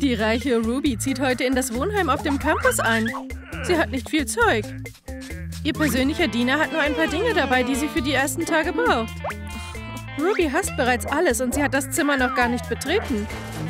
Die reiche Ruby zieht heute in das Wohnheim auf dem Campus ein. Sie hat nicht viel Zeug. Ihr persönlicher Diener hat nur ein paar Dinge dabei, die sie für die ersten Tage braucht. Ruby hasst bereits alles und sie hat das Zimmer noch gar nicht betreten.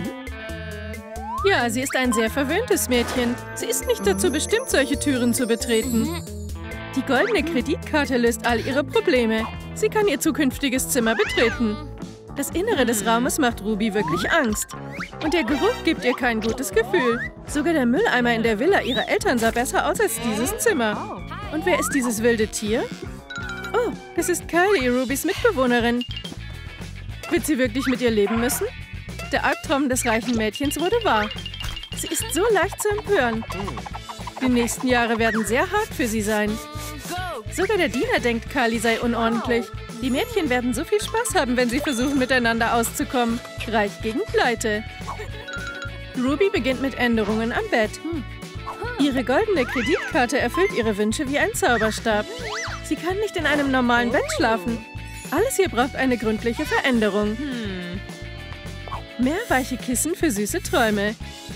Ja, sie ist ein sehr verwöhntes Mädchen. Sie ist nicht dazu bestimmt, solche Türen zu betreten. Die goldene Kreditkarte löst all ihre Probleme. Sie kann ihr zukünftiges Zimmer betreten. Das Innere des Raumes macht Ruby wirklich Angst. Und der Geruch gibt ihr kein gutes Gefühl. Sogar der Mülleimer in der Villa ihrer Eltern sah besser aus als dieses Zimmer. Und wer ist dieses wilde Tier? Oh, das ist Kylie, Rubys Mitbewohnerin. Wird sie wirklich mit ihr leben müssen? Der Albtraum des reichen Mädchens wurde wahr. Sie ist so leicht zu empören. Die nächsten Jahre werden sehr hart für sie sein. Sogar der Diener denkt, Kylie sei unordentlich. Die Mädchen werden so viel Spaß haben, wenn sie versuchen, miteinander auszukommen. Reich gegen Pleite. Ruby beginnt mit Änderungen am Bett. Ihre goldene Kreditkarte erfüllt ihre Wünsche wie ein Zauberstab. Sie kann nicht in einem normalen Bett schlafen. Alles hier braucht eine gründliche Veränderung. Mehr weiche Kissen für süße Träume.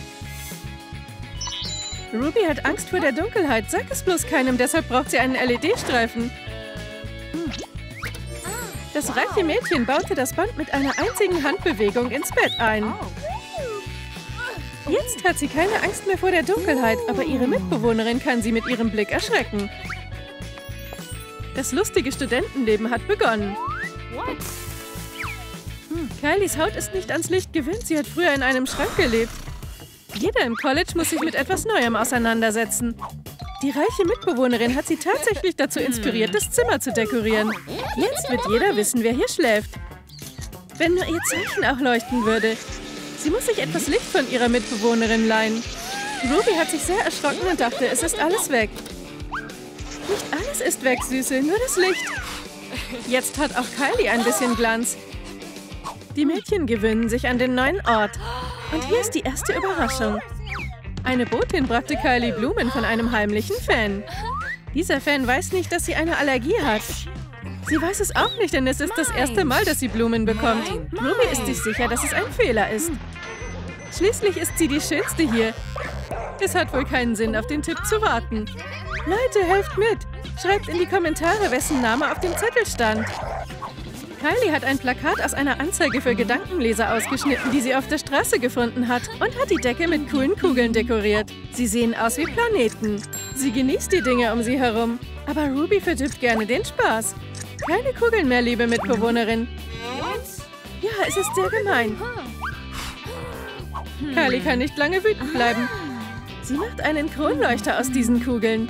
Ruby hat Angst vor der Dunkelheit. Sag es bloß keinem, deshalb braucht sie einen LED-Streifen. Das reiche Mädchen baute das Band mit einer einzigen Handbewegung ins Bett ein. Jetzt hat sie keine Angst mehr vor der Dunkelheit, aber ihre Mitbewohnerin kann sie mit ihrem Blick erschrecken. Das lustige Studentenleben hat begonnen. Kylies Haut ist nicht ans Licht gewöhnt. Sie hat früher in einem Schrank gelebt. Jeder im College muss sich mit etwas Neuem auseinandersetzen. Die reiche Mitbewohnerin hat sie tatsächlich dazu inspiriert, das Zimmer zu dekorieren. Jetzt wird jeder wissen, wer hier schläft. Wenn nur ihr Zeichen auch leuchten würde. Sie muss sich etwas Licht von ihrer Mitbewohnerin leihen. Ruby hat sich sehr erschrocken und dachte, es ist alles weg. Nicht alles ist weg, Süße, nur das Licht. Jetzt hat auch Kylie ein bisschen Glanz. Die Mädchen gewöhnen sich an den neuen Ort. Und hier ist die erste Überraschung. Eine Botin brachte Kylie Blumen von einem heimlichen Fan. Dieser Fan weiß nicht, dass sie eine Allergie hat. Sie weiß es auch nicht, denn es ist das erste Mal, dass sie Blumen bekommt. Ruby ist sich sicher, dass es ein Fehler ist. Schließlich ist sie die Schönste hier. Es hat wohl keinen Sinn, auf den Tipp zu warten. Leute, helft mit! Schreibt in die Kommentare, wessen Name auf dem Zettel stand. Kylie hat ein Plakat aus einer Anzeige für Gedankenleser ausgeschnitten, die sie auf der Straße gefunden hat, und hat die Decke mit coolen Kugeln dekoriert. Sie sehen aus wie Planeten. Sie genießt die Dinge um sie herum. Aber Ruby verdirbt gerne den Spaß. Keine Kugeln mehr, liebe Mitbewohnerin. Ja, es ist sehr gemein. Kylie kann nicht lange wütend bleiben. Sie macht einen Kronleuchter aus diesen Kugeln.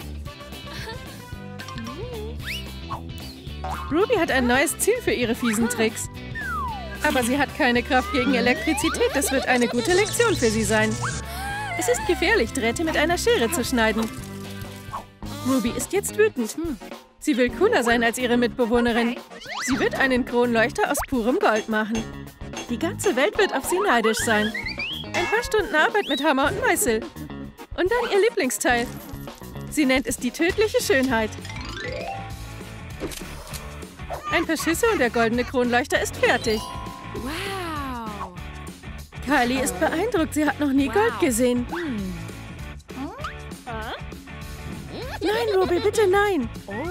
Ruby hat ein neues Ziel für ihre fiesen Tricks. Aber sie hat keine Kraft gegen Elektrizität. Das wird eine gute Lektion für sie sein. Es ist gefährlich, Drähte mit einer Schere zu schneiden. Ruby ist jetzt wütend. Sie will cooler sein als ihre Mitbewohnerin. Sie wird einen Kronleuchter aus purem Gold machen. Die ganze Welt wird auf sie neidisch sein. Ein paar Stunden Arbeit mit Hammer und Meißel. Und dann ihr Lieblingsteil. Sie nennt es die tödliche Schönheit. Ein paar Schüsse und der goldene Kronleuchter ist fertig. Wow. Kylie ist beeindruckt. Sie hat noch nie Gold gesehen. Nein, Ruby, bitte nein.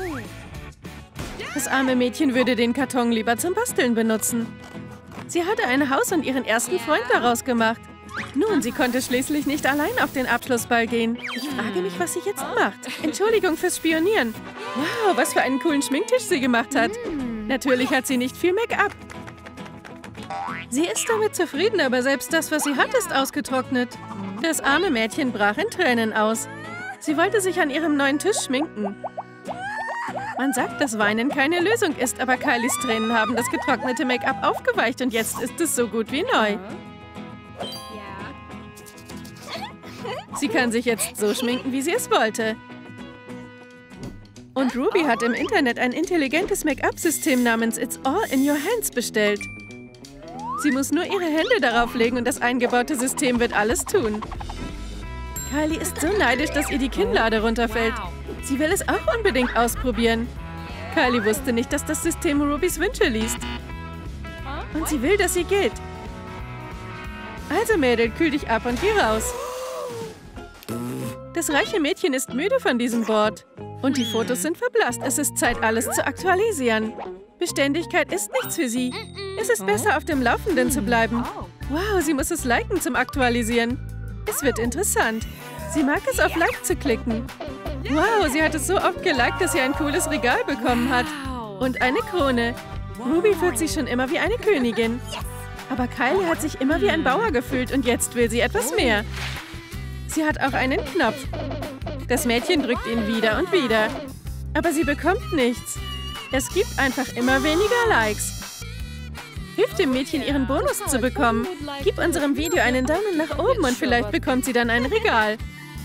Das arme Mädchen würde den Karton lieber zum Basteln benutzen. Sie hatte ein Haus und ihren ersten Freund daraus gemacht. Nun, sie konnte schließlich nicht allein auf den Abschlussball gehen. Ich frage mich, was sie jetzt macht. Entschuldigung fürs Spionieren. Wow, was für einen coolen Schminktisch sie gemacht hat. Natürlich hat sie nicht viel Make-up. Sie ist damit zufrieden, aber selbst das, was sie hat, ist ausgetrocknet. Das arme Mädchen brach in Tränen aus. Sie wollte sich an ihrem neuen Tisch schminken. Man sagt, dass Weinen keine Lösung ist, aber Kylies Tränen haben das getrocknete Make-up aufgeweicht und jetzt ist es so gut wie neu. Sie kann sich jetzt so schminken, wie sie es wollte. Und Ruby hat im Internet ein intelligentes Make-up-System namens It's All in Your Hands bestellt. Sie muss nur ihre Hände darauf legen und das eingebaute System wird alles tun. Kylie ist so neidisch, dass ihr die Kinnlade runterfällt. Sie will es auch unbedingt ausprobieren. Kylie wusste nicht, dass das System Rubys Wünsche liest. Und sie will, dass sie geht. Also Mädel, kühl dich ab und geh raus. Das reiche Mädchen ist müde von diesem Board. Und die Fotos sind verblasst. Es ist Zeit, alles zu aktualisieren. Beständigkeit ist nichts für sie. Es ist besser, auf dem Laufenden zu bleiben. Wow, sie muss es liken zum Aktualisieren. Es wird interessant. Sie mag es, auf Like zu klicken. Wow, sie hat es so oft geliked, dass sie ein cooles Regal bekommen hat. Und eine Krone. Ruby fühlt sich schon immer wie eine Königin. Aber Kylie hat sich immer wie ein Bauer gefühlt und jetzt will sie etwas mehr. Sie hat auch einen Knopf. Das Mädchen drückt ihn wieder und wieder. Aber sie bekommt nichts. Es gibt einfach immer weniger Likes. Hilf dem Mädchen, ihren Bonus zu bekommen. Gib unserem Video einen Daumen nach oben und vielleicht bekommt sie dann ein Regal.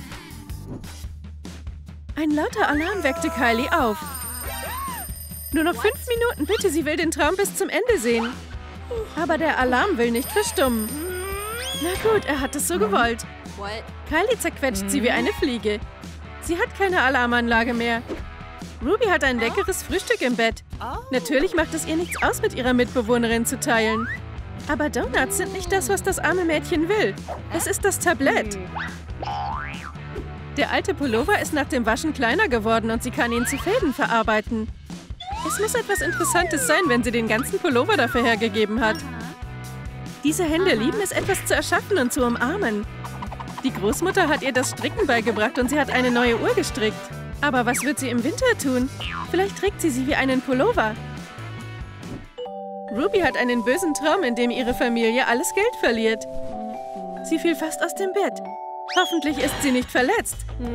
Ein lauter Alarm weckte Kylie auf. Nur noch 5 Minuten, bitte, sie will den Traum bis zum Ende sehen. Aber der Alarm will nicht verstummen. Na gut, er hat es so gewollt. Kylie zerquetscht sie wie eine Fliege. Sie hat keine Alarmanlage mehr. Ruby hat ein leckeres Frühstück im Bett. Natürlich macht es ihr nichts aus, mit ihrer Mitbewohnerin zu teilen. Aber Donuts sind nicht das, was das arme Mädchen will. Es ist das Tablett. Der alte Pullover ist nach dem Waschen kleiner geworden und sie kann ihn zu Fäden verarbeiten. Es muss etwas Interessantes sein, wenn sie den ganzen Pullover dafür hergegeben hat. Diese Hände lieben es, etwas zu erschaffen und zu umarmen. Die Großmutter hat ihr das Stricken beigebracht und sie hat eine neue Uhr gestrickt. Aber was wird sie im Winter tun? Vielleicht trägt sie wie einen Pullover. Ruby hat einen bösen Traum, in dem ihre Familie alles Geld verliert. Sie fiel fast aus dem Bett. Hoffentlich ist sie nicht verletzt.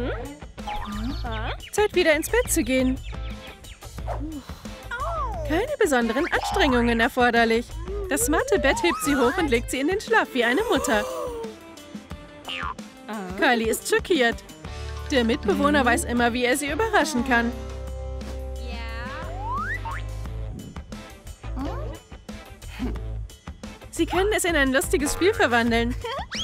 Zeit, wieder ins Bett zu gehen. Keine besonderen Anstrengungen erforderlich. Das smarte Bett hebt sie hoch und legt sie in den Schlaf wie eine Mutter. Kylie ist schockiert. Der Mitbewohner weiß immer, wie er sie überraschen kann. Sie können es in ein lustiges Spiel verwandeln.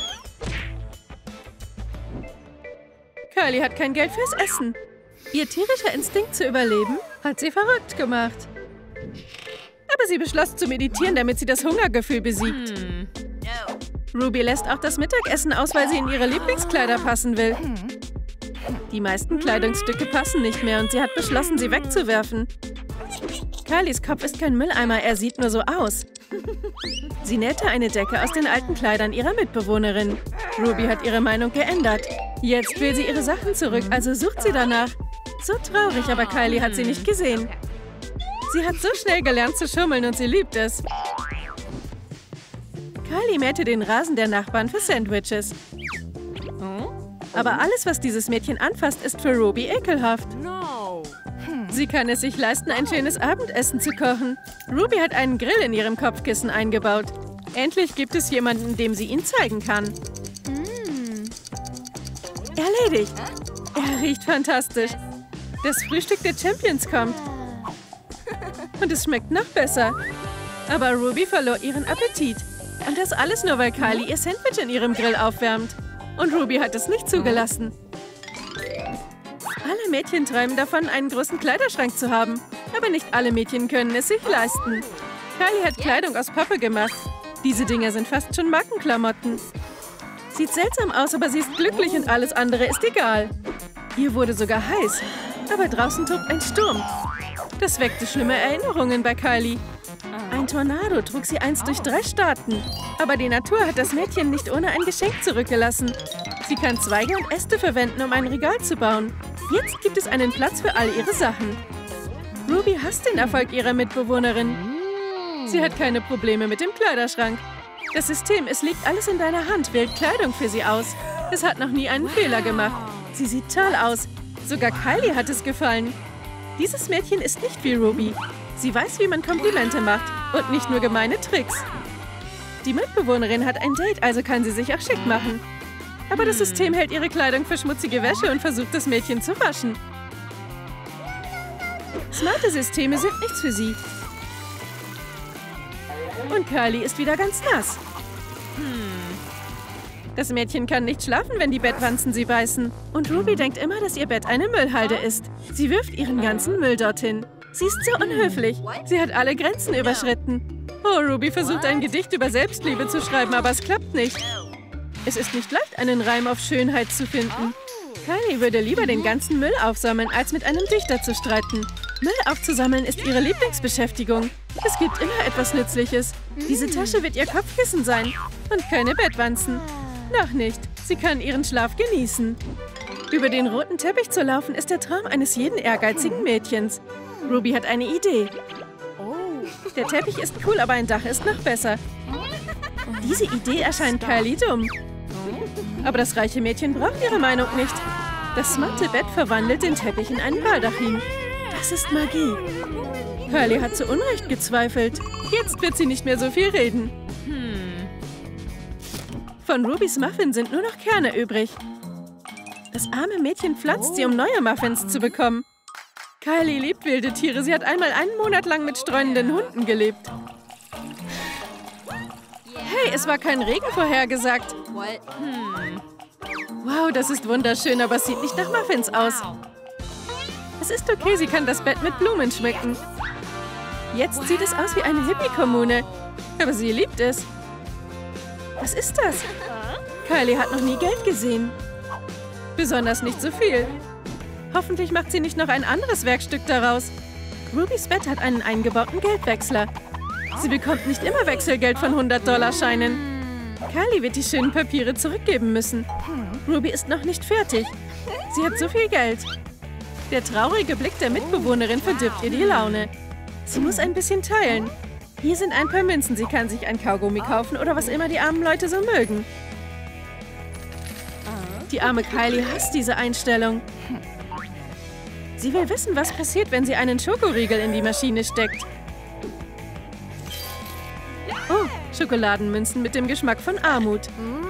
Kylie hat kein Geld fürs Essen. Ihr tierischer Instinkt zu überleben hat sie verrückt gemacht. Aber sie beschloss zu meditieren, damit sie das Hungergefühl besiegt. Ruby lässt auch das Mittagessen aus, weil sie in ihre Lieblingskleider passen will. Die meisten Kleidungsstücke passen nicht mehr und sie hat beschlossen, sie wegzuwerfen. Kylies Kopf ist kein Mülleimer, er sieht nur so aus. Sie nähte eine Decke aus den alten Kleidern ihrer Mitbewohnerin. Ruby hat ihre Meinung geändert. Jetzt will sie ihre Sachen zurück, also sucht sie danach. So traurig, aber Kylie hat sie nicht gesehen. Sie hat so schnell gelernt zu schummeln und sie liebt es. Kylie mähte den Rasen der Nachbarn für Sandwiches. Aber alles, was dieses Mädchen anfasst, ist für Ruby ekelhaft. Sie kann es sich leisten, ein schönes Abendessen zu kochen. Ruby hat einen Grill in ihrem Kopfkissen eingebaut. Endlich gibt es jemanden, dem sie ihn zeigen kann. Erledigt. Er riecht fantastisch. Das Frühstück der Champions kommt. Und es schmeckt noch besser. Aber Ruby verlor ihren Appetit. Und das alles nur, weil Kylie ihr Sandwich in ihrem Grill aufwärmt. Und Ruby hat es nicht zugelassen. Alle Mädchen träumen davon, einen großen Kleiderschrank zu haben. Aber nicht alle Mädchen können es sich leisten. Kylie hat Kleidung aus Pappe gemacht. Diese Dinger sind fast schon Markenklamotten. Sieht seltsam aus, aber sie ist glücklich und alles andere ist egal. Ihr wurde sogar heiß. Aber draußen tobt ein Sturm. Das weckte schlimme Erinnerungen bei Kylie. Ein Tornado trug sie einst durch 3 Staaten. Aber die Natur hat das Mädchen nicht ohne ein Geschenk zurückgelassen. Sie kann Zweige und Äste verwenden, um ein Regal zu bauen. Jetzt gibt es einen Platz für all ihre Sachen. Ruby hasst den Erfolg ihrer Mitbewohnerin. Sie hat keine Probleme mit dem Kleiderschrank. Das System, es liegt alles in deiner Hand, wählt Kleidung für sie aus. Es hat noch nie einen Fehler gemacht. Sie sieht toll aus. Sogar Kylie hat es gefallen. Dieses Mädchen ist nicht wie Ruby. Sie weiß, wie man Komplimente macht und nicht nur gemeine Tricks. Die Mitbewohnerin hat ein Date, also kann sie sich auch schick machen. Aber das System hält ihre Kleidung für schmutzige Wäsche und versucht, das Mädchen zu waschen. Smarte Systeme sind nichts für sie. Und Kylie ist wieder ganz nass. Das Mädchen kann nicht schlafen, wenn die Bettwanzen sie beißen. Und Ruby denkt immer, dass ihr Bett eine Müllhalde ist. Sie wirft ihren ganzen Müll dorthin. Sie ist so unhöflich. Sie hat alle Grenzen überschritten. Oh, Ruby versucht ein Gedicht über Selbstliebe zu schreiben, aber es klappt nicht. Es ist nicht leicht, einen Reim auf Schönheit zu finden. Kylie würde lieber den ganzen Müll aufsammeln, als mit einem Dichter zu streiten. Müll aufzusammeln ist ihre Lieblingsbeschäftigung. Es gibt immer etwas Nützliches. Diese Tasche wird ihr Kopfkissen sein und keine Bettwanzen. Noch nicht. Sie kann ihren Schlaf genießen. Über den roten Teppich zu laufen ist der Traum eines jeden ehrgeizigen Mädchens. Ruby hat eine Idee. Der Teppich ist cool, aber ein Dach ist noch besser. Diese Idee erscheint Kylie dumm. Aber das reiche Mädchen braucht ihre Meinung nicht. Das smarte Bett verwandelt den Teppich in einen Baldachin. Das ist Magie. Kylie hat zu Unrecht gezweifelt. Jetzt wird sie nicht mehr so viel reden. Von Rubys Muffin sind nur noch Kerne übrig. Das arme Mädchen pflanzt sie, um neue Muffins zu bekommen. Kylie liebt wilde Tiere. Sie hat einmal einen Monat lang mit streunenden Hunden gelebt. Hey, es war kein Regen vorhergesagt. Wow, das ist wunderschön, aber es sieht nicht nach Muffins aus. Es ist okay, sie kann das Bett mit Blumen schmücken. Jetzt sieht es aus wie eine Hippie-Kommune. Aber sie liebt es. Was ist das? Kylie hat noch nie Geld gesehen. Besonders nicht so viel. Hoffentlich macht sie nicht noch ein anderes Werkstück daraus. Rubys Bett hat einen eingebauten Geldwechsler. Sie bekommt nicht immer Wechselgeld von 100-Dollar-Scheinen. Kylie wird die schönen Papiere zurückgeben müssen. Ruby ist noch nicht fertig. Sie hat so viel Geld. Der traurige Blick der Mitbewohnerin verdirbt ihr die Laune. Sie muss ein bisschen teilen. Hier sind ein paar Münzen. Sie kann sich ein Kaugummi kaufen oder was immer die armen Leute so mögen. Die arme Kylie hasst diese Einstellung. Sie will wissen, was passiert, wenn sie einen Schokoriegel in die Maschine steckt. Oh, Schokoladenmünzen mit dem Geschmack von Armut.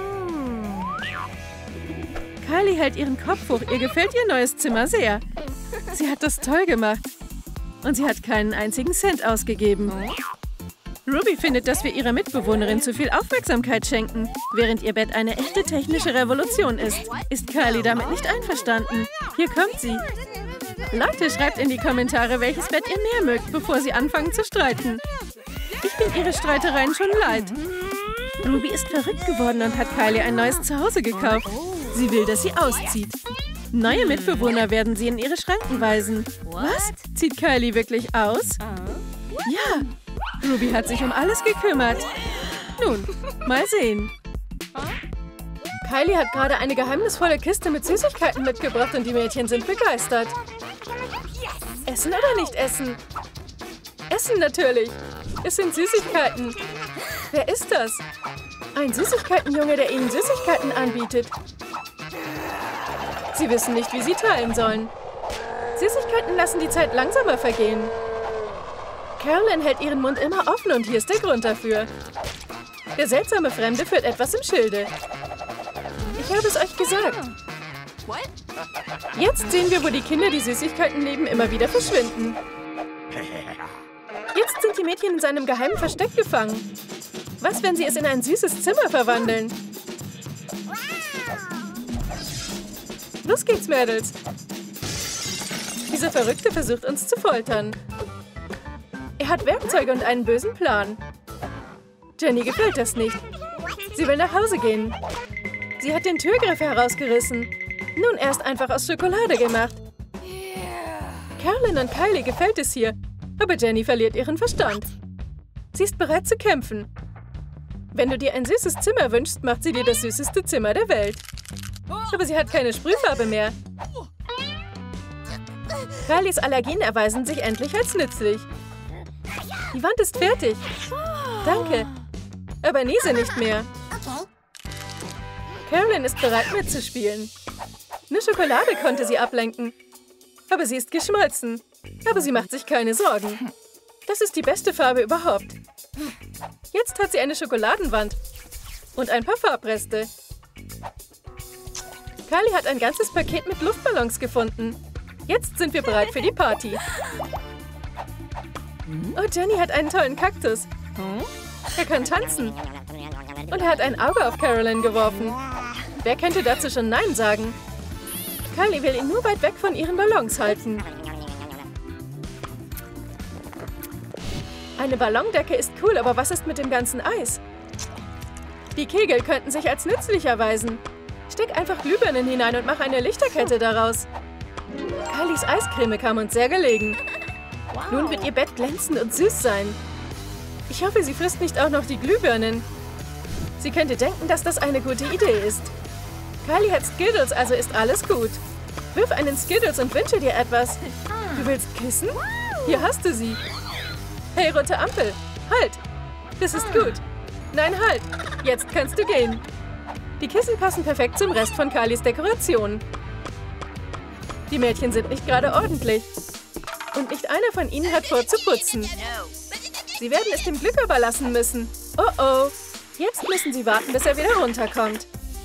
Kylie hält ihren Kopf hoch. Ihr gefällt ihr neues Zimmer sehr. Sie hat das toll gemacht. Und sie hat keinen einzigen Cent ausgegeben. Ruby findet, dass wir ihrer Mitbewohnerin zu viel Aufmerksamkeit schenken, während ihr Bett eine echte technische Revolution ist. Ist Kylie damit nicht einverstanden? Hier kommt sie. Leute, schreibt in die Kommentare, welches Bett ihr mehr mögt, bevor sie anfangen zu streiten. Ich bin ihre Streitereien schon leid. Ruby ist verrückt geworden und hat Kylie ein neues Zuhause gekauft. Sie will, dass sie auszieht. Neue Mitbewohner werden sie in ihre Schranken weisen. Was? Zieht Kylie wirklich aus? Ja. Ruby hat sich um alles gekümmert. Nun, mal sehen. Kylie hat gerade eine geheimnisvolle Kiste mit Süßigkeiten mitgebracht und die Mädchen sind begeistert. Essen oder nicht essen? Essen natürlich. Es sind Süßigkeiten. Wer ist das? Ein Süßigkeitenjunge, der ihnen Süßigkeiten anbietet. Sie wissen nicht, wie sie teilen sollen. Süßigkeiten lassen die Zeit langsamer vergehen. Carolyn hält ihren Mund immer offen und hier ist der Grund dafür. Der seltsame Fremde führt etwas im Schilde. Ich habe es euch gesagt. Jetzt sehen wir, wo die Kinder die Süßigkeiten nehmen, immer wieder verschwinden. Jetzt sind die Mädchen in seinem geheimen Versteck gefangen. Was, wenn sie es in ein süßes Zimmer verwandeln? Los geht's, Mädels. Dieser Verrückte versucht uns zu foltern. Er hat Werkzeuge und einen bösen Plan. Jenny gefällt das nicht. Sie will nach Hause gehen. Sie hat den Türgriff herausgerissen. Nun erst einfach aus Schokolade gemacht. Carolyn und Kylie gefällt es hier, aber Jenny verliert ihren Verstand. Sie ist bereit zu kämpfen. Wenn du dir ein süßes Zimmer wünschst, macht sie dir das süßeste Zimmer der Welt. Aber sie hat keine Sprühfarbe mehr. Kylies Allergien erweisen sich endlich als nützlich. Die Wand ist fertig. Danke. Aber niese nicht mehr. Carolyn ist bereit mitzuspielen. Nur Schokolade konnte sie ablenken. Aber sie ist geschmolzen. Aber sie macht sich keine Sorgen. Das ist die beste Farbe überhaupt. Jetzt hat sie eine Schokoladenwand. Und ein paar Farbreste. Kylie hat ein ganzes Paket mit Luftballons gefunden. Jetzt sind wir bereit für die Party. Oh, Jenny hat einen tollen Kaktus. Er kann tanzen. Und er hat ein Auge auf Carolyn geworfen. Wer könnte dazu schon Nein sagen? Kylie will ihn nur weit weg von ihren Ballons halten. Eine Ballondecke ist cool, aber was ist mit dem ganzen Eis? Die Kegel könnten sich als nützlich erweisen. Steck einfach Glühbirnen hinein und mach eine Lichterkette daraus. Kylies Eiscreme kam uns sehr gelegen. Nun wird ihr Bett glänzend und süß sein. Ich hoffe, sie frisst nicht auch noch die Glühbirnen. Sie könnte denken, dass das eine gute Idee ist. Kylie hat Skittles, also ist alles gut. Wirf einen Skittles und wünsche dir etwas. Du willst küssen? Hier hast du sie. Hey, rote Ampel. Halt. Das ist gut. Nein, halt. Jetzt kannst du gehen. Die Kissen passen perfekt zum Rest von Kylies Dekoration. Die Mädchen sind nicht gerade ordentlich. Und nicht einer von ihnen hat vor zu putzen. Sie werden es dem Glück überlassen müssen. Oh oh. Jetzt müssen sie warten, bis er wieder runterkommt.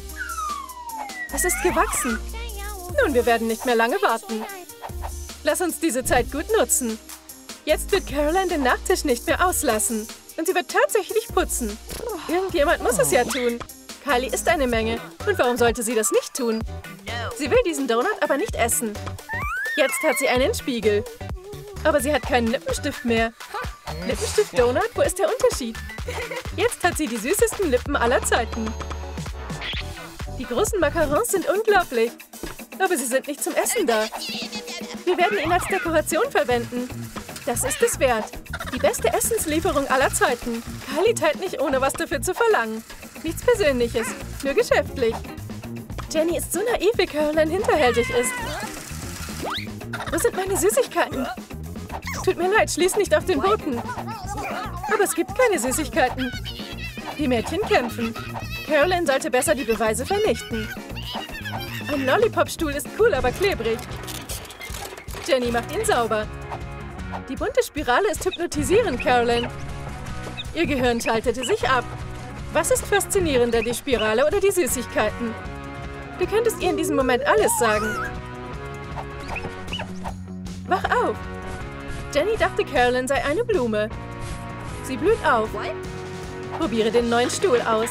Es ist gewachsen. Nun, wir werden nicht mehr lange warten. Lass uns diese Zeit gut nutzen. Jetzt wird Caroline den Nachtisch nicht mehr auslassen. Und sie wird tatsächlich putzen. Irgendjemand muss es ja tun. Kylie isst eine Menge. Und warum sollte sie das nicht tun? Sie will diesen Donut aber nicht essen. Jetzt hat sie einen Spiegel. Aber sie hat keinen Lippenstift mehr. Lippenstift-Donut? Wo ist der Unterschied? Jetzt hat sie die süßesten Lippen aller Zeiten. Die großen Macarons sind unglaublich. Aber sie sind nicht zum Essen da. Wir werden ihn als Dekoration verwenden. Das ist es wert. Die beste Essenslieferung aller Zeiten. Kylie teilt nicht, ohne was dafür zu verlangen. Nichts Persönliches, nur geschäftlich. Jenny ist so naiv, wie Caroline hinterhältig ist. Wo sind meine Süßigkeiten? Tut mir leid, schließ nicht auf den Boden. Aber es gibt keine Süßigkeiten. Die Mädchen kämpfen. Caroline sollte besser die Beweise vernichten. Ein Lollipop-Stuhl ist cool, aber klebrig. Jenny macht ihn sauber. Die bunte Spirale ist hypnotisierend, Caroline. Ihr Gehirn schaltete sich ab. Was ist faszinierender, die Spirale oder die Süßigkeiten? Du könntest ihr in diesem Moment alles sagen. Wach auf! Jenny dachte, Caroline sei eine Blume. Sie blüht auf. Probiere den neuen Stuhl aus.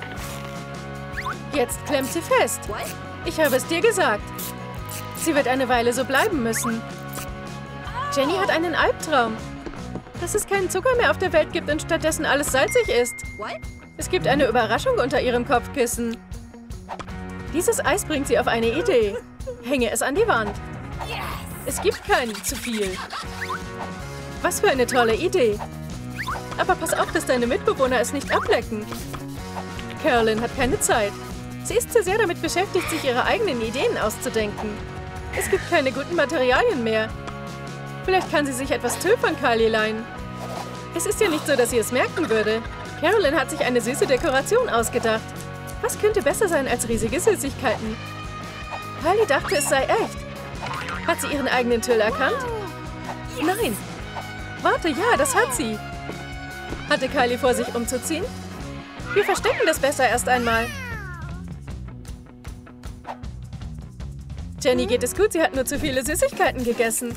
Jetzt klemmt sie fest. Ich habe es dir gesagt. Sie wird eine Weile so bleiben müssen. Jenny hat einen Albtraum. Dass es keinen Zucker mehr auf der Welt gibt und stattdessen alles salzig ist. Es gibt eine Überraschung unter ihrem Kopfkissen. Dieses Eis bringt sie auf eine Idee. Hänge es an die Wand. Es gibt kein zu viel. Was für eine tolle Idee. Aber pass auf, dass deine Mitbewohner es nicht ablecken. Caroline hat keine Zeit. Sie ist zu sehr damit beschäftigt, sich ihre eigenen Ideen auszudenken. Es gibt keine guten Materialien mehr. Vielleicht kann sie sich etwas Tüll von Kylie leihen. Es ist ja nicht so, dass sie es merken würde. Caroline hat sich eine süße Dekoration ausgedacht. Was könnte besser sein als riesige Süßigkeiten? Kylie dachte, es sei echt. Hat sie ihren eigenen Tüll erkannt? Nein. Warte, ja, das hat sie. Hatte Kylie vor, sich umzuziehen? Wir verstecken das besser erst einmal. Jenny geht es gut, sie hat nur zu viele Süßigkeiten gegessen.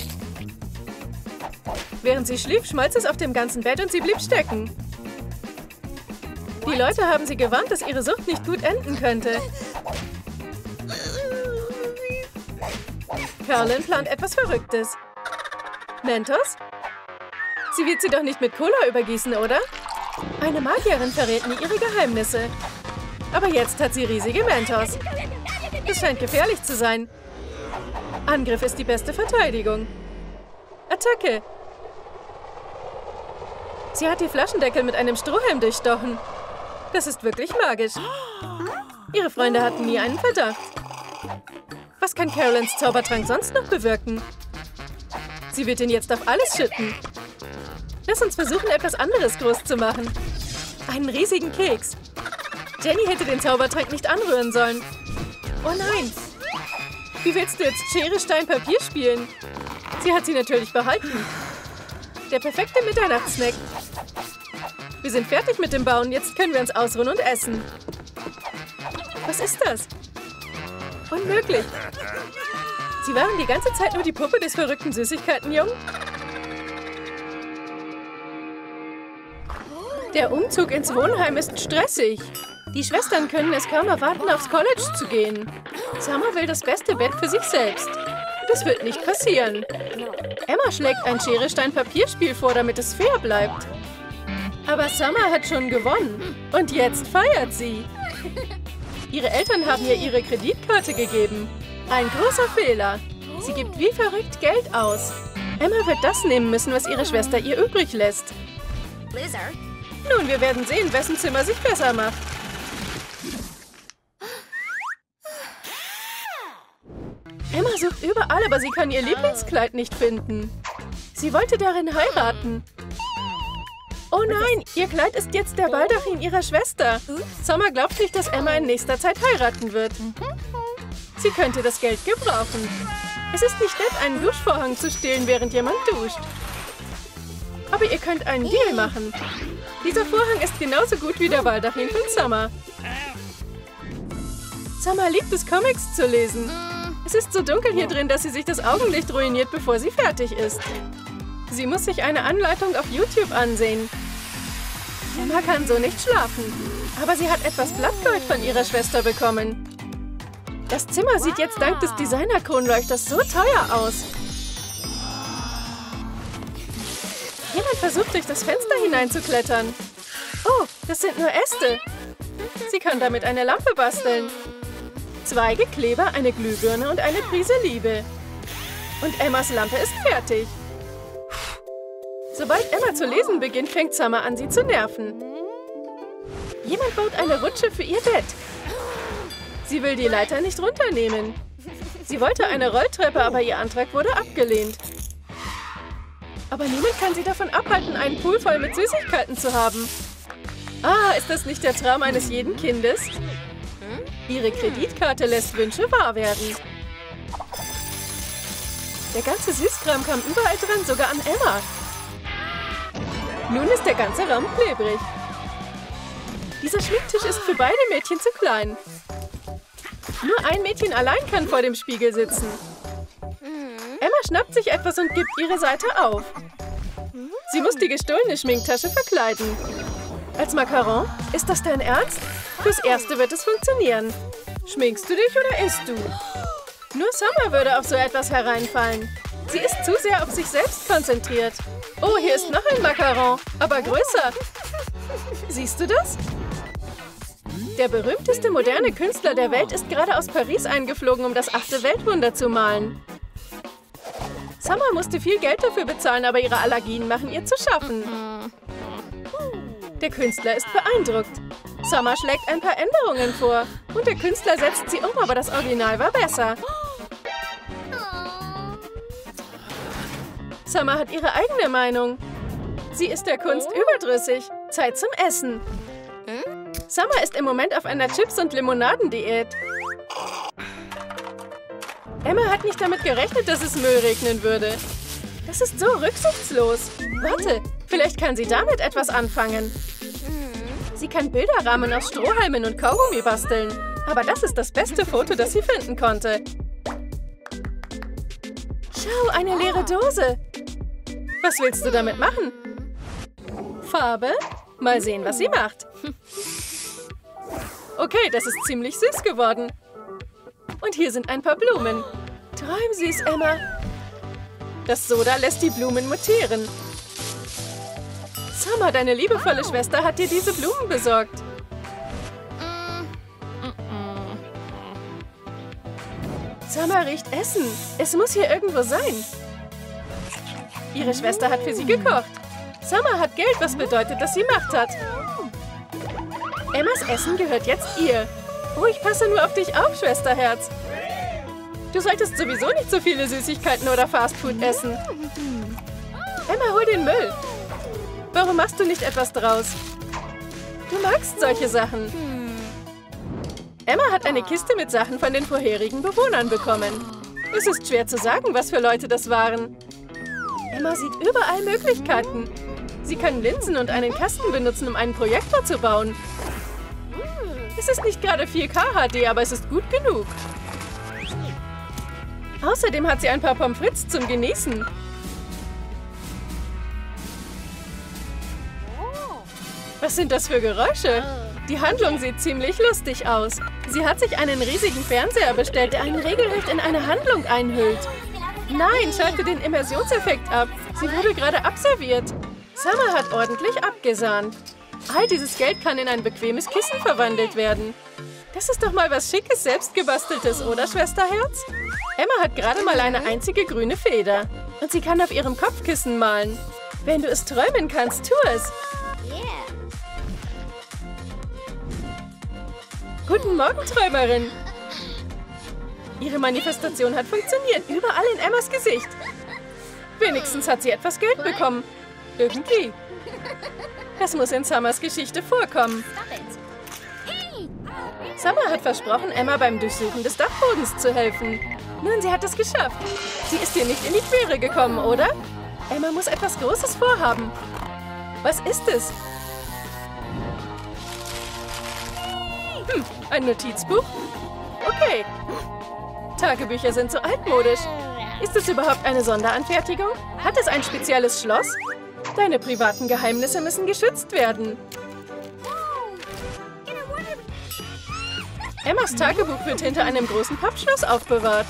Während sie schlief, schmolz es auf dem ganzen Bett und sie blieb stecken. Die Leute haben sie gewarnt, dass ihre Sucht nicht gut enden könnte. Caroline plant etwas Verrücktes. Mentos? Sie wird sie doch nicht mit Cola übergießen, oder? Eine Magierin verrät nie ihre Geheimnisse. Aber jetzt hat sie riesige Mentos. Es scheint gefährlich zu sein. Angriff ist die beste Verteidigung. Attacke! Sie hat die Flaschendeckel mit einem Strohhalm durchstochen. Das ist wirklich magisch. Ihre Freunde hatten nie einen Verdacht. Was kann Carolines Zaubertrank sonst noch bewirken? Sie wird ihn jetzt auf alles schütten. Lass uns versuchen, etwas anderes groß zu machen. Einen riesigen Keks. Jenny hätte den Zaubertrank nicht anrühren sollen. Oh nein! Wie willst du jetzt Schere, Stein, Papier spielen? Sie hat sie natürlich behalten. Der perfekte Mitternachtssnack. Wir sind fertig mit dem Bauen, jetzt können wir uns ausruhen und essen. Was ist das? Unmöglich. Sie waren die ganze Zeit nur die Puppe des verrückten Süßigkeitenjungen? Der Umzug ins Wohnheim ist stressig. Die Schwestern können es kaum erwarten, aufs College zu gehen. Summer will das beste Bett für sich selbst. Das wird nicht passieren. Emma schlägt ein Schere-Stein-Papier-Spiel vor, damit es fair bleibt. Aber Summer hat schon gewonnen. Und jetzt feiert sie. Ihre Eltern haben ihr ihre Kreditkarte gegeben. Ein großer Fehler. Sie gibt wie verrückt Geld aus. Emma wird das nehmen müssen, was ihre Schwester ihr übrig lässt. Nun, wir werden sehen, wessen Zimmer sich besser macht. Emma sucht überall, aber sie kann ihr Lieblingskleid nicht finden. Sie wollte darin heiraten. Oh nein, ihr Kleid ist jetzt der Baldachin ihrer Schwester. Summer glaubt nicht, dass Emma in nächster Zeit heiraten wird. Sie könnte das Geld gebrauchen. Es ist nicht nett, einen Duschvorhang zu stehlen, während jemand duscht. Aber ihr könnt einen Deal machen. Dieser Vorhang ist genauso gut wie der Baldachin von Summer. Summer liebt es, Comics zu lesen. Es ist so dunkel hier drin, dass sie sich das Augenlicht ruiniert, bevor sie fertig ist. Sie muss sich eine Anleitung auf YouTube ansehen. Emma kann so nicht schlafen. Aber sie hat etwas Blattgold von ihrer Schwester bekommen. Das Zimmer sieht jetzt dank des Designer-Kronleuchters so teuer aus. Jemand versucht, durch das Fenster hineinzuklettern. Oh, das sind nur Äste. Sie kann damit eine Lampe basteln. Zweige, Kleber, eine Glühbirne und eine Prise Liebe. Und Emmas Lampe ist fertig. Sobald Emma zu lesen beginnt, fängt Summer an, sie zu nerven. Jemand baut eine Rutsche für ihr Bett. Sie will die Leiter nicht runternehmen. Sie wollte eine Rolltreppe, aber ihr Antrag wurde abgelehnt. Aber niemand kann sie davon abhalten, einen Pool voll mit Süßigkeiten zu haben. Ah, ist das nicht der Traum eines jeden Kindes? Ihre Kreditkarte lässt Wünsche wahr werden. Der ganze Süßkram kam überall dran, sogar an Emma. Nun ist der ganze Raum klebrig. Dieser Schminktisch ist für beide Mädchen zu klein. Nur ein Mädchen allein kann vor dem Spiegel sitzen. Emma schnappt sich etwas und gibt ihre Seite auf. Sie muss die gestohlene Schminktasche verkleiden. Als Macaron? Ist das dein Ernst? Fürs Erste wird es funktionieren. Schminkst du dich oder isst du? Nur Summer würde auf so etwas hereinfallen. Sie ist zu sehr auf sich selbst konzentriert. Oh, hier ist noch ein Macaron, aber größer. Siehst du das? Der berühmteste moderne Künstler der Welt ist gerade aus Paris eingeflogen, um das 8. Weltwunder zu malen. Summer musste viel Geld dafür bezahlen, aber ihre Allergien machen ihr zu schaffen. Der Künstler ist beeindruckt. Summer schlägt ein paar Änderungen vor. Und der Künstler setzt sie um, aber das Original war besser. Summer hat ihre eigene Meinung. Sie ist der Kunst überdrüssig. Zeit zum Essen. Summer ist im Moment auf einer Chips- und Limonadendiät. Emma hat nicht damit gerechnet, dass es Müll regnen würde. Das ist so rücksichtslos. Warte, vielleicht kann sie damit etwas anfangen. Sie kann Bilderrahmen aus Strohhalmen und Kaugummi basteln. Aber das ist das beste Foto, das sie finden konnte. Schau, eine leere Dose. Was willst du damit machen? Farbe? Mal sehen, was sie macht. Okay, das ist ziemlich süß geworden. Und hier sind ein paar Blumen. Träum süß, Emma. Das Soda lässt die Blumen mutieren. Summer, deine liebevolle Schwester, hat dir diese Blumen besorgt. Summer riecht Essen. Es muss hier irgendwo sein. Ihre Schwester hat für sie gekocht. Summer hat Geld, was bedeutet, dass sie Macht hat. Emmas Essen gehört jetzt ihr. Oh, ich passe nur auf dich auf, Schwesterherz. Du solltest sowieso nicht so viele Süßigkeiten oder Fastfood essen. Emma, hol den Müll. Warum machst du nicht etwas draus? Du magst solche Sachen. Emma hat eine Kiste mit Sachen von den vorherigen Bewohnern bekommen. Es ist schwer zu sagen, was für Leute das waren. Emma sieht überall Möglichkeiten. Sie kann Linsen und einen Kasten benutzen, um einen Projektor zu bauen. Es ist nicht gerade 4K HD, aber es ist gut genug. Außerdem hat sie ein paar Pommes frites zum Genießen. Was sind das für Geräusche? Die Handlung sieht ziemlich lustig aus. Sie hat sich einen riesigen Fernseher bestellt, der einen regelrecht in eine Handlung einhüllt. Nein, schalte den Immersionseffekt ab. Sie wurde gerade abserviert. Summer hat ordentlich abgesahnt. All dieses Geld kann in ein bequemes Kissen verwandelt werden. Das ist doch mal was Schickes, selbstgebasteltes, oder, Schwesterherz? Emma hat gerade mal eine einzige grüne Feder. Und sie kann auf ihrem Kopfkissen malen. Wenn du es träumen kannst, tu es. Guten Morgen, Träumerin. Ihre Manifestation hat funktioniert, überall in Emmas Gesicht. Wenigstens hat sie etwas Geld bekommen. Irgendwie. Das muss in Summers Geschichte vorkommen. Summer hat versprochen, Emma beim Durchsuchen des Dachbodens zu helfen. Nun, sie hat es geschafft. Sie ist ihr nicht in die Quere gekommen, oder? Emma muss etwas Großes vorhaben. Was ist es? Ein Notizbuch? Okay. Tagebücher sind so altmodisch. Ist es überhaupt eine Sonderanfertigung? Hat es ein spezielles Schloss? Deine privaten Geheimnisse müssen geschützt werden. Emmas Tagebuch wird hinter einem großen Pappschloss aufbewahrt.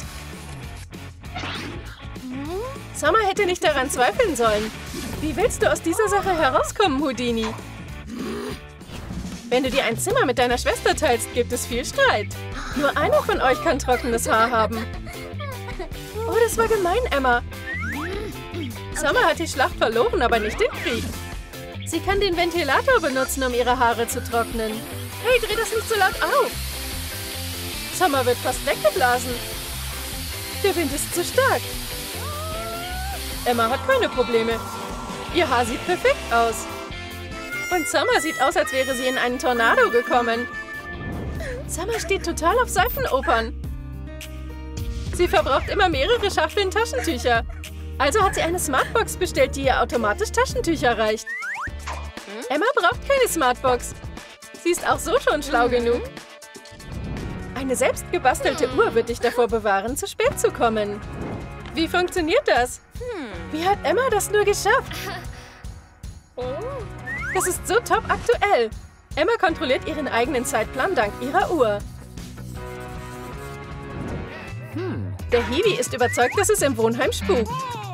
Summer hätte nicht daran zweifeln sollen. Wie willst du aus dieser Sache herauskommen, Houdini? Wenn du dir ein Zimmer mit deiner Schwester teilst, gibt es viel Streit. Nur einer von euch kann trockenes Haar haben. Oh, das war gemein, Emma. Summer hat die Schlacht verloren, aber nicht den Krieg. Sie kann den Ventilator benutzen, um ihre Haare zu trocknen. Hey, dreh das nicht so laut auf. Summer wird fast weggeblasen. Der Wind ist zu stark. Emma hat keine Probleme. Ihr Haar sieht perfekt aus. Und Summer sieht aus, als wäre sie in einen Tornado gekommen. Summer steht total auf Seifenopern. Sie verbraucht immer mehrere Schachteln Taschentücher. Also hat sie eine Smartbox bestellt, die ihr automatisch Taschentücher reicht. Emma braucht keine Smartbox. Sie ist auch so schon schlau genug. Eine selbst gebastelte Uhr wird dich davor bewahren, zu spät zu kommen. Wie funktioniert das? Wie hat Emma das nur geschafft? Das ist so top aktuell. Emma kontrolliert ihren eigenen Zeitplan dank ihrer Uhr. Der Hiwi ist überzeugt, dass es im Wohnheim spukt.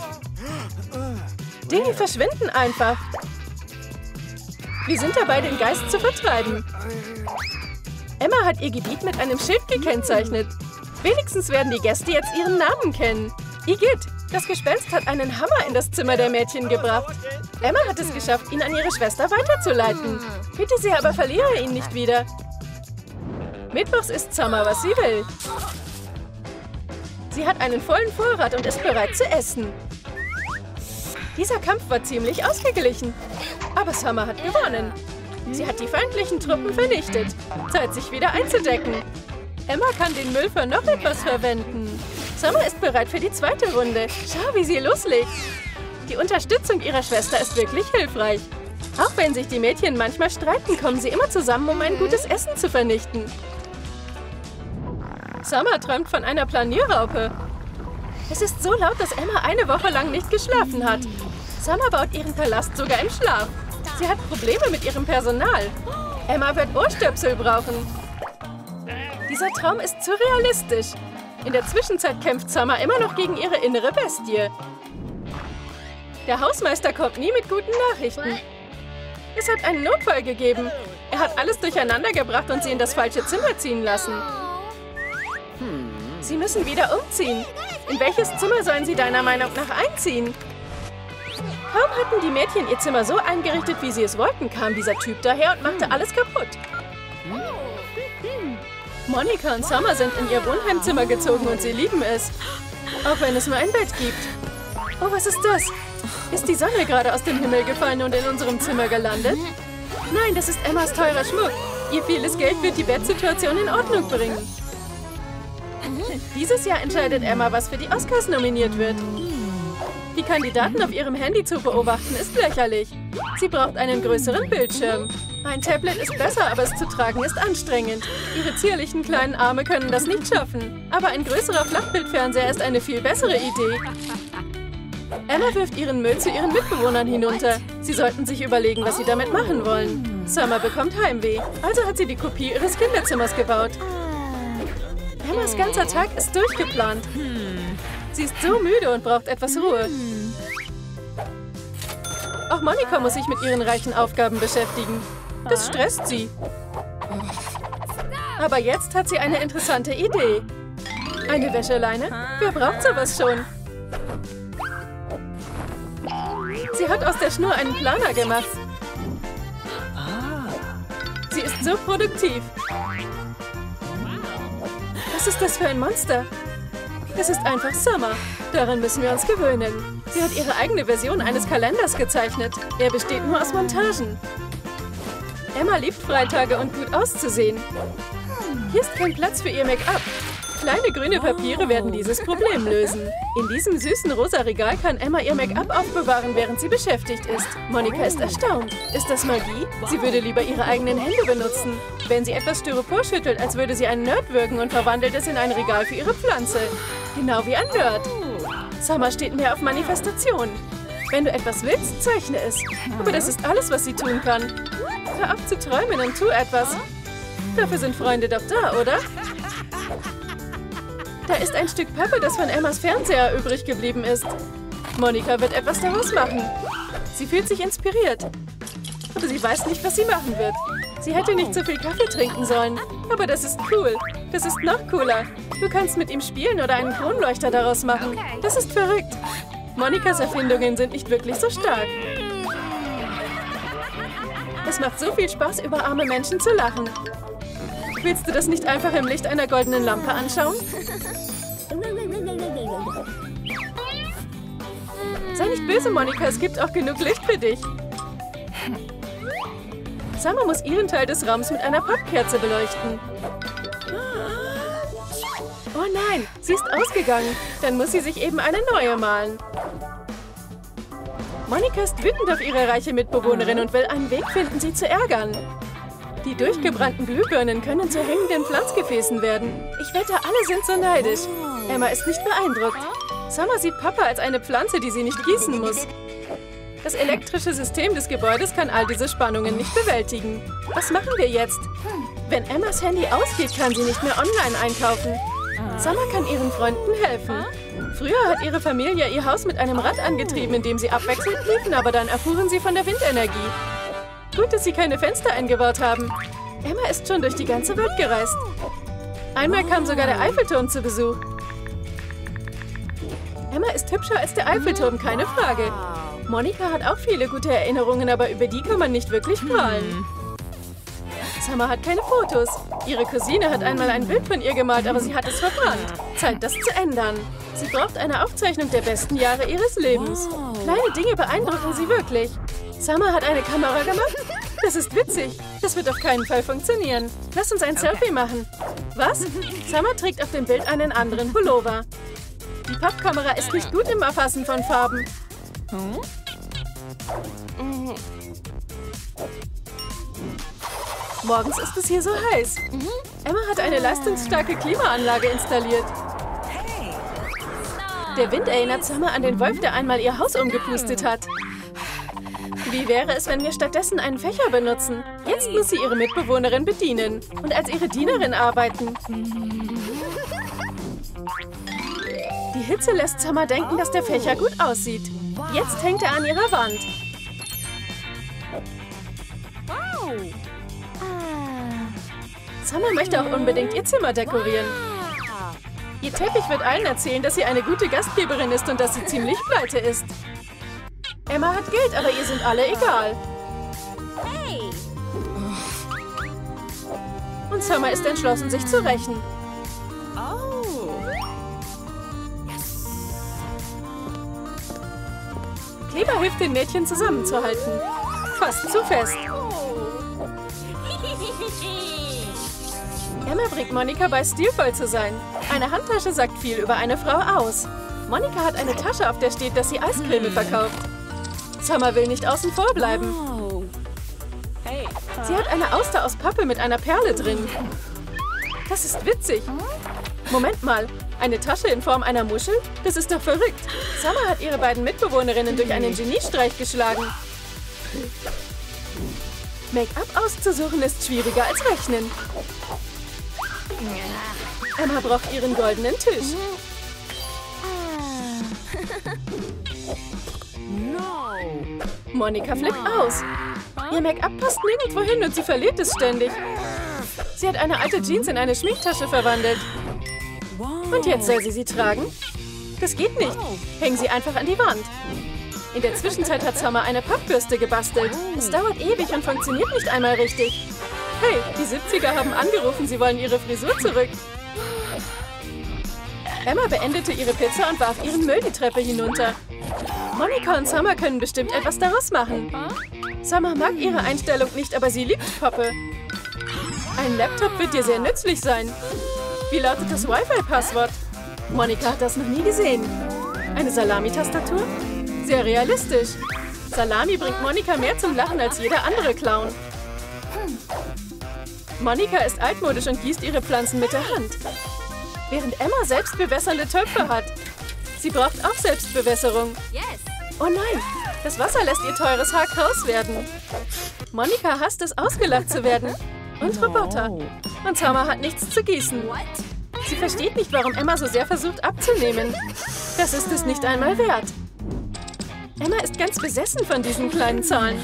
Dinge verschwinden einfach. Wir sind dabei, den Geist zu vertreiben. Emma hat ihr Gebiet mit einem Schild gekennzeichnet. Wenigstens werden die Gäste jetzt ihren Namen kennen. Igitt, das Gespenst hat einen Hammer in das Zimmer der Mädchen gebracht. Emma hat es geschafft, ihn an ihre Schwester weiterzuleiten. Bitte sehr, aber verliere ihn nicht wieder. Mittwochs isst Summer, was sie will. Sie hat einen vollen Vorrat und ist bereit zu essen. Dieser Kampf war ziemlich ausgeglichen. Aber Summer hat gewonnen. Sie hat die feindlichen Truppen vernichtet. Zeit, sich wieder einzudecken. Emma kann den Müll für noch etwas verwenden. Summer ist bereit für die zweite Runde. Schau, wie sie loslegt. Die Unterstützung ihrer Schwester ist wirklich hilfreich. Auch wenn sich die Mädchen manchmal streiten, kommen sie immer zusammen, um ein gutes Essen zu vernichten. Summer träumt von einer Planierraupe. Es ist so laut, dass Emma eine Woche lang nicht geschlafen hat. Summer baut ihren Palast sogar im Schlaf. Sie hat Probleme mit ihrem Personal. Emma wird Ohrstöpsel brauchen. Dieser Traum ist zu realistisch. In der Zwischenzeit kämpft Summer immer noch gegen ihre innere Bestie. Der Hausmeister kommt nie mit guten Nachrichten. Es hat einen Notfall gegeben. Er hat alles durcheinander gebracht und sie in das falsche Zimmer ziehen lassen. Sie müssen wieder umziehen. In welches Zimmer sollen sie deiner Meinung nach einziehen? Kaum hatten die Mädchen ihr Zimmer so eingerichtet, wie sie es wollten, kam dieser Typ daher und machte alles kaputt. Monika und Summer sind in ihr Wohnheimzimmer gezogen und sie lieben es. Auch wenn es nur ein Bett gibt. Oh, was ist das? Ist die Sonne gerade aus dem Himmel gefallen und in unserem Zimmer gelandet? Nein, das ist Emmas teurer Schmuck. Ihr vieles Geld wird die Bettsituation in Ordnung bringen. Dieses Jahr entscheidet Emma, was für die Oscars nominiert wird. Die Kandidaten auf ihrem Handy zu beobachten, ist lächerlich. Sie braucht einen größeren Bildschirm. Ein Tablet ist besser, aber es zu tragen ist anstrengend. Ihre zierlichen kleinen Arme können das nicht schaffen. Aber ein größerer Flachbildfernseher ist eine viel bessere Idee. Emma wirft ihren Müll zu ihren Mitbewohnern hinunter. Sie sollten sich überlegen, was sie damit machen wollen. Summer bekommt Heimweh, also hat sie die Kopie ihres Kinderzimmers gebaut. Emmas ganzer Tag ist durchgeplant. Sie ist so müde und braucht etwas Ruhe. Auch Monika muss sich mit ihren reichen Aufgaben beschäftigen. Das stresst sie. Aber jetzt hat sie eine interessante Idee. Eine Wäscheleine? Wer braucht sowas schon? Sie hat aus der Schnur einen Planer gemacht. Sie ist so produktiv. Was ist das für ein Monster? Es ist einfach Summer. Daran müssen wir uns gewöhnen. Sie hat ihre eigene Version eines Kalenders gezeichnet. Er besteht nur aus Montagen. Emma liebt Freitage und gut auszusehen. Hier ist kein Platz für ihr Make-up. Kleine grüne Papiere werden dieses Problem lösen. In diesem süßen rosa Regal kann Emma ihr Make-up aufbewahren, während sie beschäftigt ist. Monika ist erstaunt. Ist das Magie? Sie würde lieber ihre eigenen Hände benutzen. Wenn sie etwas Styropor schüttelt, als würde sie einen Nerd wirken und verwandelt es in ein Regal für ihre Pflanze. Genau wie ein Nerd. Summer steht mehr auf Manifestation. Wenn du etwas willst, zeichne es. Aber das ist alles, was sie tun kann. Hör auf zu träumen und tu etwas. Dafür sind Freunde doch da, oder? Da ist ein Stück Pappe, das von Emmas Fernseher übrig geblieben ist. Monika wird etwas daraus machen. Sie fühlt sich inspiriert. Aber sie weiß nicht, was sie machen wird. Sie hätte nicht so viel Kaffee trinken sollen. Aber das ist cool. Das ist noch cooler. Du kannst mit ihm spielen oder einen Kronleuchter daraus machen. Das ist verrückt. Monikas Erfindungen sind nicht wirklich so stark. Es macht so viel Spaß, über arme Menschen zu lachen. Willst du das nicht einfach im Licht einer goldenen Lampe anschauen? Sei nicht böse, Monika, es gibt auch genug Licht für dich. Summer muss ihren Teil des Raums mit einer Pappkerze beleuchten. Oh nein, sie ist ausgegangen. Dann muss sie sich eben eine neue malen. Monika ist wütend auf ihre reiche Mitbewohnerin und will einen Weg finden, sie zu ärgern. Die durchgebrannten Glühbirnen können zu hängenden Pflanzgefäßen werden. Ich wette, alle sind so neidisch. Emma ist nicht beeindruckt. Summer sieht Papa als eine Pflanze, die sie nicht gießen muss. Das elektrische System des Gebäudes kann all diese Spannungen nicht bewältigen. Was machen wir jetzt? Wenn Emmas Handy ausgeht, kann sie nicht mehr online einkaufen. Summer kann ihren Freunden helfen. Früher hat ihre Familie ihr Haus mit einem Rad angetrieben, in dem sie abwechselnd liefen, aber dann erfuhren sie von der Windenergie. Gut, dass sie keine Fenster eingebaut haben. Emma ist schon durch die ganze Welt gereist. Einmal kam sogar der Eiffelturm zu Besuch. Emma ist hübscher als der Eiffelturm, keine Frage. Monika hat auch viele gute Erinnerungen, aber über die kann man nicht wirklich prahlen. Summer hat keine Fotos. Ihre Cousine hat einmal ein Bild von ihr gemalt, aber sie hat es verbrannt. Zeit, das zu ändern. Sie braucht eine Aufzeichnung der besten Jahre ihres Lebens. Kleine Dinge beeindrucken sie wirklich. Summer hat eine Kamera gemacht? Das ist witzig. Das wird auf keinen Fall funktionieren. Lass uns ein Selfie machen. Was? Summer trägt auf dem Bild einen anderen Pullover. Die Pappkamera ist nicht gut im Erfassen von Farben. Morgens ist es hier so heiß. Emma hat eine leistungsstarke Klimaanlage installiert. Der Wind erinnert Summer an den Wolf, der einmal ihr Haus umgepustet hat. Wie wäre es, wenn wir stattdessen einen Fächer benutzen? Jetzt muss sie ihre Mitbewohnerin bedienen und als ihre Dienerin arbeiten. Die Hitze lässt Summer denken, dass der Fächer gut aussieht. Jetzt hängt er an ihrer Wand. Summer möchte auch unbedingt ihr Zimmer dekorieren. Ihr Teppich wird allen erzählen, dass sie eine gute Gastgeberin ist und dass sie ziemlich pleite ist. Emma hat Geld, aber ihr sind alle egal. Und Summer ist entschlossen, sich zu rächen. Kleber hilft den Mädchen zusammenzuhalten. Fast zu fest. Emma bringt Monika bei, stilvoll zu sein. Eine Handtasche sagt viel über eine Frau aus. Monika hat eine Tasche, auf der steht, dass sie Eiscreme verkauft. Summer will nicht außen vor bleiben. Sie hat eine Auster aus Pappe mit einer Perle drin. Das ist witzig. Moment mal, eine Tasche in Form einer Muschel? Das ist doch verrückt. Summer hat ihre beiden Mitbewohnerinnen durch einen Geniestreich geschlagen. Make-up auszusuchen ist schwieriger als Rechnen. Emma braucht ihren goldenen Tisch. Monika flippt aus. Ihr Make-up passt nirgendwo hin und sie verliert es ständig. Sie hat eine alte Jeans in eine Schminktasche verwandelt. Und jetzt soll sie tragen? Das geht nicht. Hängen sie einfach an die Wand. In der Zwischenzeit hat Summer eine Pappbürste gebastelt. Es dauert ewig und funktioniert nicht einmal richtig. Hey, die 70er haben angerufen, sie wollen ihre Frisur zurück. Emma beendete ihre Pizza und warf ihren Müll die Treppe hinunter. Monika und Summer können bestimmt etwas daraus machen. Summer mag ihre Einstellung nicht, aber sie liebt Poppe. Ein Laptop wird dir sehr nützlich sein. Wie lautet das Wi-Fi-Passwort? Monika hat das noch nie gesehen. Eine Salami-Tastatur? Sehr realistisch. Salami bringt Monika mehr zum Lachen als jeder andere Clown. Monika ist altmodisch und gießt ihre Pflanzen mit der Hand. Während Emma selbstbewässernde Töpfe hat. Sie braucht auch Selbstbewässerung. Oh nein, das Wasser lässt ihr teures Haar kraus werden. Monika hasst es, ausgelacht zu werden. Und Roboter. Und Summer hat nichts zu gießen. Sie versteht nicht, warum Emma so sehr versucht abzunehmen. Das ist es nicht einmal wert. Emma ist ganz besessen von diesen kleinen Zahlen.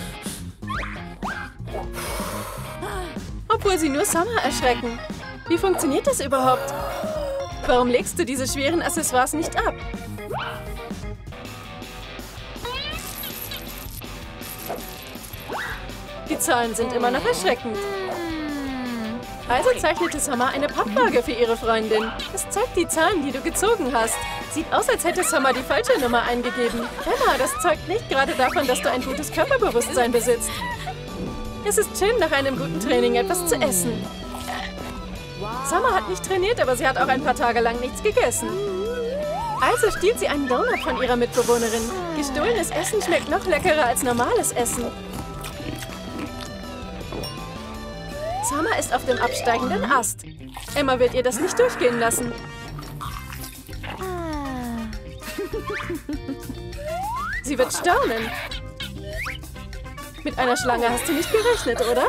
Obwohl sie nur Summer erschrecken. Wie funktioniert das überhaupt? Warum legst du diese schweren Accessoires nicht ab? Die Zahlen sind immer noch erschreckend. Also zeichnete Summer eine Pappwaage für ihre Freundin. Es zeigt die Zahlen, die du gezogen hast. Sieht aus, als hätte Summer die falsche Nummer eingegeben. Emma, das zeugt nicht gerade davon, dass du ein gutes Körperbewusstsein besitzt. Es ist schön, nach einem guten Training etwas zu essen. Summer hat nicht trainiert, aber sie hat auch ein paar Tage lang nichts gegessen. Also stiehlt sie einen Donut von ihrer Mitbewohnerin. Gestohlenes Essen schmeckt noch leckerer als normales Essen. Summer ist auf dem absteigenden Ast. Emma wird ihr das nicht durchgehen lassen. Sie wird staunen. Mit einer Schlange hast du nicht gerechnet, oder?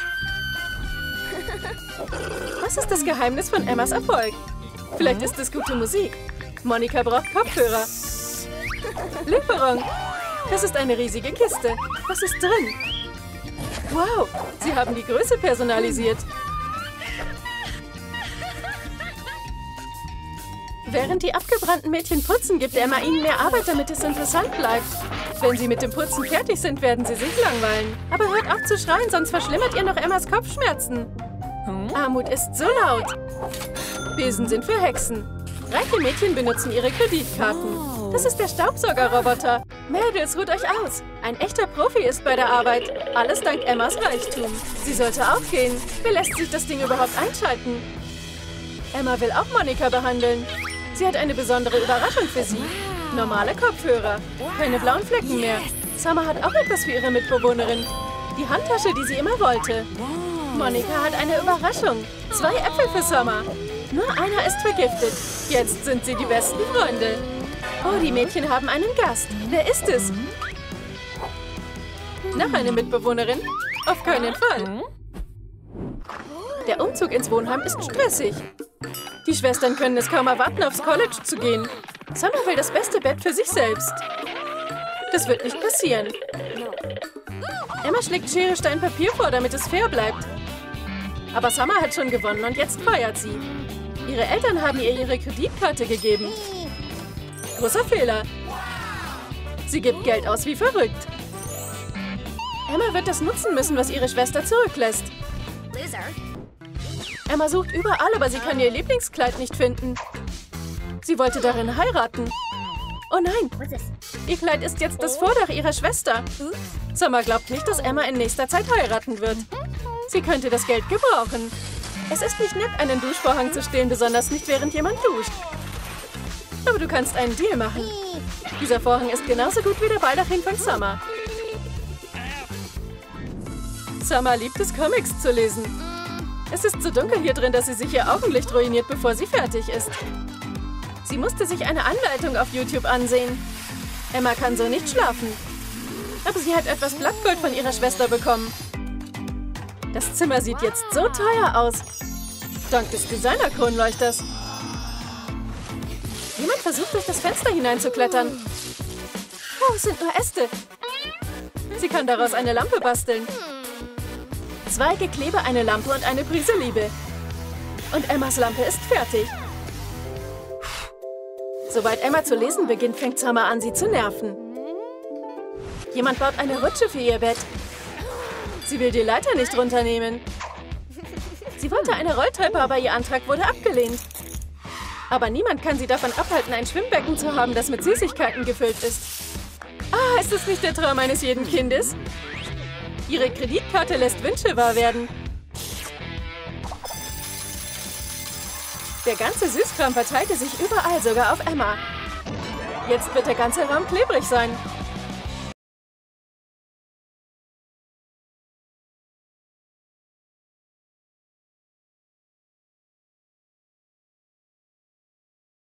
Was ist das Geheimnis von Emmas Erfolg? Vielleicht ist es gute Musik. Monika braucht Kopfhörer. Lieferung. Das ist eine riesige Kiste. Was ist drin? Wow, sie haben die Größe personalisiert. Während die abgebrannten Mädchen putzen, gibt Emma ihnen mehr Arbeit, damit es interessant bleibt. Wenn sie mit dem Putzen fertig sind, werden sie sich langweilen. Aber hört auf zu schreien, sonst verschlimmert ihr noch Emmas Kopfschmerzen. Armut ist so laut. Besen sind für Hexen. Reiche Mädchen benutzen ihre Kreditkarten. Das ist der Staubsaugerroboter. Mädels, ruht euch aus. Ein echter Profi ist bei der Arbeit. Alles dank Emmas Reichtum. Sie sollte aufgehen. Wie lässt sich das Ding überhaupt einschalten? Emma will auch Monika behandeln. Sie hat eine besondere Überraschung für sie. Normale Kopfhörer. Keine blauen Flecken mehr. Summer hat auch etwas für ihre Mitbewohnerin. Die Handtasche, die sie immer wollte. Monika hat eine Überraschung. 2 Äpfel für Summer. Nur einer ist vergiftet. Jetzt sind sie die besten Freunde. Oh, die Mädchen haben einen Gast. Wer ist es? Noch eine Mitbewohnerin? Auf keinen Fall. Der Umzug ins Wohnheim ist stressig. Die Schwestern können es kaum erwarten, aufs College zu gehen. Summer will das beste Bett für sich selbst. Das wird nicht passieren. Emma schlägt Schere, Stein, Papier vor, damit es fair bleibt. Aber Summer hat schon gewonnen und jetzt feiert sie. Ihre Eltern haben ihr ihre Kreditkarte gegeben. Großer Fehler. Sie gibt Geld aus wie verrückt. Emma wird das nutzen müssen, was ihre Schwester zurücklässt. Emma sucht überall, aber sie kann ihr Lieblingskleid nicht finden. Sie wollte darin heiraten. Oh nein, ihr Kleid ist jetzt das Vordach ihrer Schwester. Summer glaubt nicht, dass Emma in nächster Zeit heiraten wird. Sie könnte das Geld gebrauchen. Es ist nicht nett, einen Duschvorhang zu stehlen, besonders nicht, während jemand duscht. Aber du kannst einen Deal machen. Dieser Vorhang ist genauso gut wie der Baldachin von Summer. Summer liebt es, Comics zu lesen. Es ist so dunkel hier drin, dass sie sich ihr Augenlicht ruiniert, bevor sie fertig ist. Sie musste sich eine Anleitung auf YouTube ansehen. Emma kann so nicht schlafen. Aber sie hat etwas Blattgold von ihrer Schwester bekommen. Das Zimmer sieht jetzt so teuer aus. Dank des Oh, es sind nur Äste. Sie kann daraus eine Lampe basteln. Zweige, Klebe, eine Lampe und eine Prise Liebe. Und Emmas Lampe ist fertig. Sobald Emma zu lesen beginnt, fängt Summer an, sie zu nerven. Jemand baut eine Rutsche für ihr Bett. Sie will die Leiter nicht runternehmen. Sie wollte eine Rolltreppe, aber ihr Antrag wurde abgelehnt. Aber niemand kann sie davon abhalten, ein Schwimmbecken zu haben, das mit Süßigkeiten gefüllt ist. Ah, ist das nicht der Traum eines jeden Kindes? Ihre Kreditkarte lässt Wünsche wahr werden. Der ganze Süßkram verteilte sich überall, sogar auf Emma. Jetzt wird der ganze Raum klebrig sein.